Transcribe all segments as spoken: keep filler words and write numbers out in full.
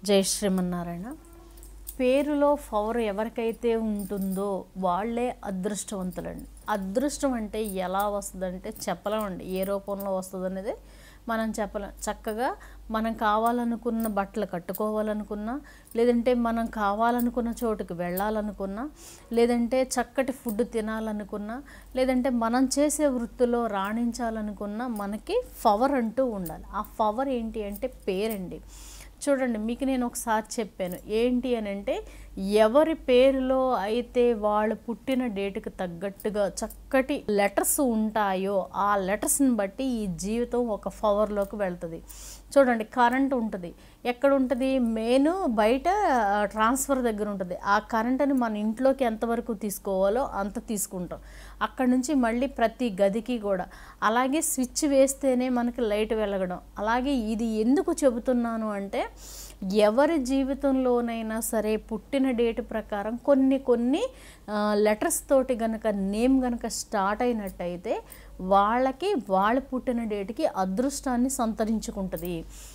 జై శ్రీమన్నారాయణ. పేరులో పవర్ ఎవరికైతే ఉంటుందో వాళ్ళే అదృష్టవంతులండి. అదృష్టం అంటే ఎలా వస్తుందంటే చెప్పలేమండి, ఏ రూపంలో వస్తుంది అనేది మనం చెప్పలేం. చక్కగా మనం కావాలనుకున్న బట్టలు కట్టుకోవాలనుకున్నా, లేదంటే మనం కావాలనుకున్న చోటుకి వెళ్ళాలనుకున్నా, లేదంటే చక్కటి ఫుడ్ తినాలనుకున్నా, లేదంటే మనం చేసే వృత్తిలో రాణించాలనుకున్నా మనకి పవర్ అంటూ ఉండాలి. ఆ పవర్ ఏంటి అంటే పేరండి. చూడండి, మీకు నేను ఒకసారి చెప్పాను ఏంటి అని అంటే, ఎవరి పేరులో అయితే వాళ్ళు పుట్టిన డేటుకి తగ్గట్టుగా చక్కటి లెటర్స్ ఉంటాయో ఆ లెటర్స్ని బట్టి ఈ జీవితం ఒక పవర్లోకి వెళ్తుంది. చూడండి, కరెంట్ ఉంటుంది, ఎక్కడ ఉంటుంది? మెయిన్ బయట ట్రాన్స్ఫర్ దగ్గర ఉంటుంది. ఆ కరెంటుని మన ఇంట్లోకి ఎంతవరకు తీసుకోవాలో అంత తీసుకుంటాం. అక్కడ నుంచి మళ్ళీ ప్రతి గదికి కూడా అలాగే స్విచ్ వేస్తేనే మనకి లైట్ వెలగడం. అలాగే ఇది ఎందుకు చెబుతున్నాను అంటే, ఎవరి జీవితంలోనైనా సరే పుట్టిన డేట్ ప్రకారం కొన్ని కొన్ని లెటర్స్ తోటి కనుక నేమ్ కనుక స్టార్ట్ అయినట్టయితే వాళ్ళకి వాళ్ళు పుట్టిన డేట్కి అదృష్టాన్ని సంతరించుకుంటుంది.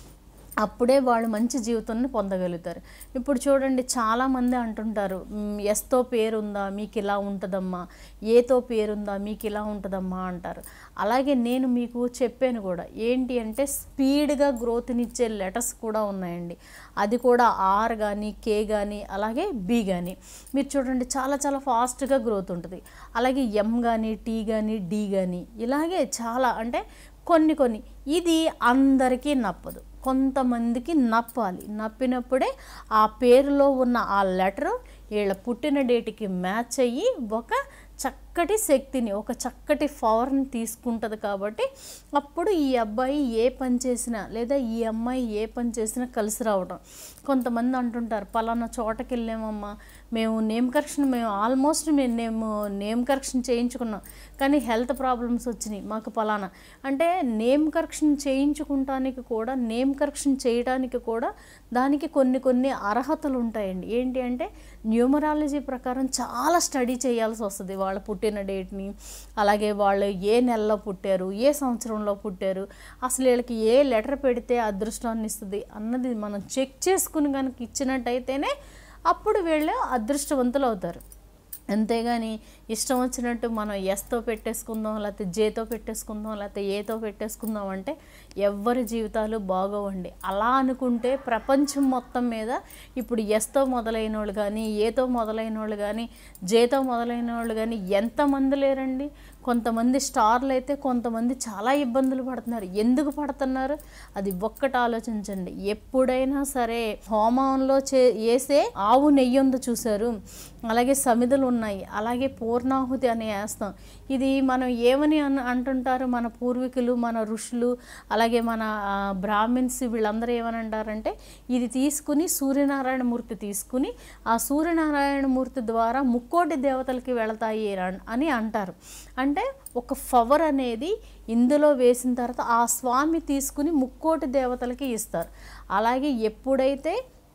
అప్పుడే వాళ్ళు మంచి జీవితాన్ని పొందగలుగుతారు. ఇప్పుడు చూడండి, చాలామంది అంటుంటారు, ఎస్తో పేరుందా మీకు ఇలా ఉంటుందమ్మా, ఏతో పేరుందా మీకు ఇలా ఉంటుందమ్మా అంటారు. అలాగే నేను మీకు చెప్పాను కూడా, ఏంటి అంటే స్పీడ్గా గ్రోత్నిచ్చే లెటర్స్ కూడా ఉన్నాయండి. అది కూడా ఆర్ కానీ, కే కానీ, అలాగే బి కానీ. మీరు చూడండి, చాలా చాలా ఫాస్ట్గా గ్రోత్ ఉంటుంది. అలాగే ఎం కానీ, టీ కానీ, డి కానీ, ఇలాగే చాలా అంటే కొన్ని కొన్ని. ఇది అందరికీ నప్పదు, కొంతమందికి నప్పాలి. నప్పినప్పుడే ఆ పేరులో ఉన్న ఆ లెటరు వీళ్ళ పుట్టిన డేట్కి మ్యాచ్ అయ్యి ఒక చక్కటి శక్తిని, ఒక చక్కటి పవర్ని తీసుకుంటుంది. కాబట్టి అప్పుడు ఈ అబ్బాయి ఏ పని చేసినా లేదా ఈ అమ్మాయి ఏ పని చేసినా కలిసి రావడం. కొంతమంది అంటుంటారు, పలానా చోటకి వెళ్ళామమ్మా, మేము నేమ్ కరెక్షన్ మేము ఆల్మోస్ట్ మేము నేమ్ నేమ్ కరెక్షన్ చేయించుకున్నాం, కానీ హెల్త్ ప్రాబ్లమ్స్ వచ్చినాయి మాకు పలానా అంటే. నేమ్ కరెక్షన్ చేయించుకుంటానికి కూడా, నేమ్ కరెక్షన్ చేయడానికి కూడా దానికి కొన్ని కొన్ని అర్హతలు ఉంటాయండి. ఏంటి అంటే న్యూమరాలజీ ప్రకారం చాలా స్టడీ చేయాల్సి వస్తుంది వాళ్ళ పుట్టిన డేట్ని, అలాగే వాళ్ళు ఏ నెలలో పుట్టారు, ఏ సంవత్సరంలో పుట్టారు, అసలు వీళ్ళకి ఏ లెటర్ పెడితే అదృష్టాన్ని ఇస్తుంది అన్నది మనం చెక్ చేసుకుని కనుక ఇచ్చినట్టయితేనే అప్పుడు వీళ్ళు అదృష్టవంతులు అవుతారు. అంతేగాని ఇష్టం వచ్చినట్టు మనం ఎస్తో పెట్టేసుకుందాం, లేకపోతే జేతో పెట్టేసుకుందాం, లేకపోతే ఏతో పెట్టేసుకుందాం అంటే ఎవ్వరి జీవితాలు బాగోవండి. అలా అనుకుంటే ప్రపంచం మొత్తం మీద ఇప్పుడు ఎస్తో మొదలైన వాళ్ళు కానీ, ఏతో మొదలైన వాళ్ళు కానీ, జేతో మొదలైన వాళ్ళు కానీ ఎంతమంది లేరండి. కొంతమంది స్టార్లు అయితే కొంతమంది చాలా ఇబ్బందులు పడుతున్నారు. ఎందుకు పడుతున్నారు అది ఒక్కటి ఆలోచించండి. ఎప్పుడైనా సరే హోమంలో చే వేసే ఆవు నెయ్యి ఉందో చూసారు, అలాగే సమిధులు ఉన్నాయి, అలాగే పూర్ణాహుతి అని వేస్తాం. ఇది మనం ఏమని అన్ అంటుంటారు మన పూర్వీకులు, మన ఋషులు, అలాగే మన బ్రాహ్మిన్స్ వీళ్ళందరూ ఏమని అంటారంటే, ఇది తీసుకుని సూర్యనారాయణ మూర్తి తీసుకుని ఆ సూర్యనారాయణ మూర్తి ద్వారా ముక్కోటి దేవతలకి వెళతాయి అని అంటారు. అంటే ఒక పవర్ అనేది ఇందులో వేసిన తర్వాత ఆ స్వామి తీసుకుని ముక్కోటి దేవతలకి ఇస్తారు. అలాగే ఎప్పుడైతే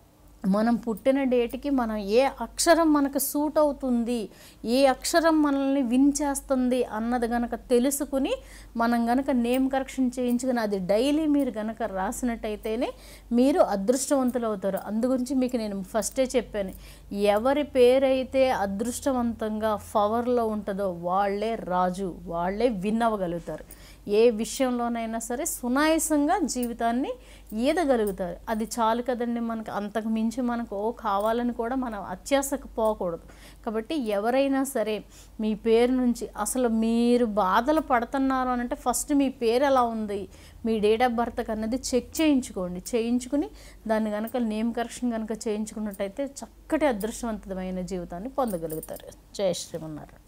మనం పుట్టిన డేట్కి మనం ఏ అక్షరం మనకు సూట్ అవుతుంది, ఏ అక్షరం మనల్ని విన్ చేస్తుంది అన్నది కనుక తెలుసుకుని మనం కనుక నేమ్ కరెక్షన్ చేయించుకుని అది డైలీ మీరు కనుక రాసినట్టయితేనే మీరు అదృష్టవంతులు అవుతారు. అందుగురించి మీకు నేను ఫస్టే చెప్పాను, ఎవరి పేరైతే అదృష్టవంతంగా పవర్లో ఉంటుందో వాళ్ళే రాజు, వాళ్ళే విన్ అవ్వగలుగుతారు. ఏ విషయంలోనైనా సరే సునాయాసంగా జీవితాన్ని ఈదగలుగుతారు. అది చాలు కదండి మనకు. అంతకు మించి మనకు ఓ కావాలని కూడా మనం అత్యాశకు పోకూడదు. కాబట్టి ఎవరైనా సరే మీ పేరు నుంచి అసలు మీరు బాధలు పడుతున్నారు అని అంటే ఫస్ట్ మీ పేరు ఎలా ఉంది, మీ డేట్ ఆఫ్ బర్త్ అన్నది చెక్ చేయించుకోండి. చేయించుకుని దాన్ని కనుక నేమ్ కరెక్షన్ కనుక చేయించుకున్నట్టయితే చక్కటి అదృష్టవంతమైన జీవితాన్ని పొందగలుగుతారు. జయ శ్రీమన్నారాయణ.